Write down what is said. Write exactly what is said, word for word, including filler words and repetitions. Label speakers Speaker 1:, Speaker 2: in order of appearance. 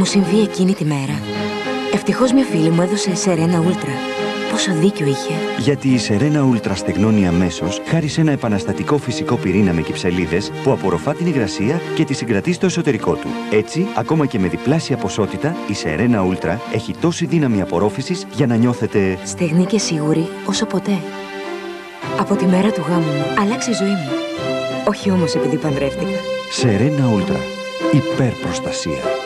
Speaker 1: συμβεί εκείνη τη μέρα. Ευτυχώς μια φίλη μου έδωσε Serena Ultra. Πόσο δίκιο είχε.
Speaker 2: Γιατί η Serena Ultra στεγνώνει αμέσως χάρη σε ένα επαναστατικό φυσικό πυρήνα με κυψελίδες που απορροφά την υγρασία και τη συγκρατεί στο εσωτερικό του. Έτσι, ακόμα και με διπλάσια ποσότητα, η Serena Ultra έχει τόση δύναμη απορρόφησης για να νιώθετε
Speaker 1: στεγνή και σίγουρη όσο ποτέ. Από τη μέρα του γάμου μου άλλαξε η ζωή μου. Όχι όμως επειδή παντρεύτηκα.
Speaker 2: Serena Ultra. Υπερπροστασία.